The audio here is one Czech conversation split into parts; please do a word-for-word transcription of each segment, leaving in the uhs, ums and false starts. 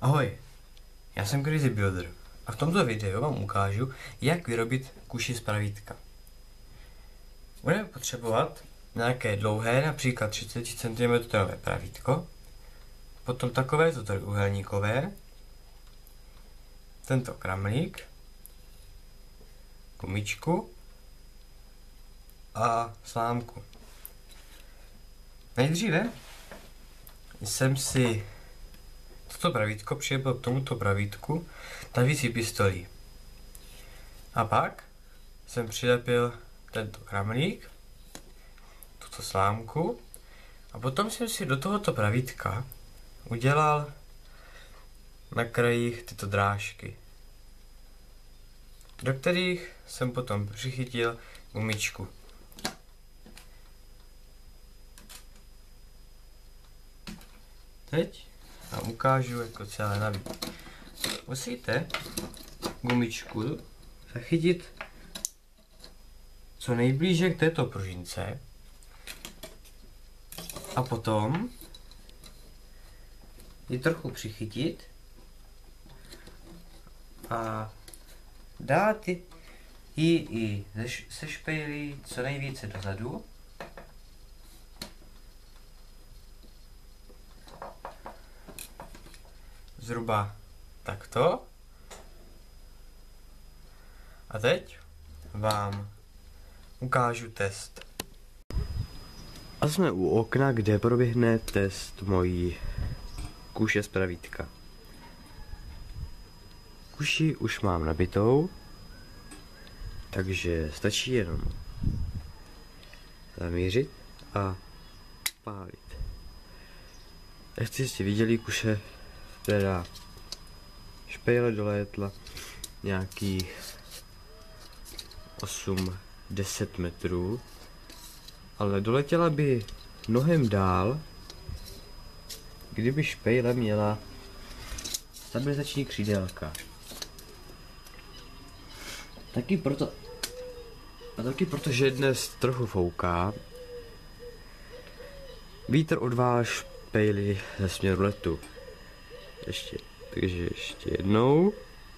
Ahoj, já jsem Crazy Builder a v tomto videu vám ukážu, jak vyrobit kuši z pravítka. Budeme potřebovat nějaké dlouhé, například třicet centimetrů pravítko, potom takovéto trojúhelníkové, tento kramlík, gumičku a slámku. Nejdříve jsem si toto pravítko přijel k tomuto pravítku tavící pistolí. A pak jsem přilepil tento kramlík, tuto slámku a potom jsem si do tohoto pravítka udělal na krajích tyto drážky, do kterých jsem potom přichytil gumičku. Teď vám ukážu jako celé nabít. Musíte gumičku zachytit co nejblíže k této pružince a potom ji trochu přichytit a dát ji i se špejlí co nejvíce dozadu. Zhruba takto. A teď vám ukážu test. A jsme u okna, kde proběhne test mojí kuše z pravítka. Kuši už mám nabitou, takže stačí jenom zamířit a pálit. Jak jste viděli, kuše teda špejle dolétla nějakých osm deset metrů, ale doletěla by mnohem dál, kdyby špejle měla stabilizační křídélka. Taky proto, a taky proto, že dnes trochu fouká, vítr odváž špejly ze směru letu. Ještě, takže ještě jednou.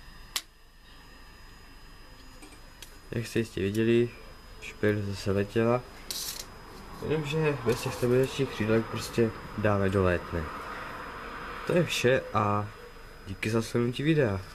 Jak jste jistě viděli, špejl zase letěla, jenomže bez těch stabilizačních křídlek prostě dále dolétne. To je vše a díky za slednutí videa.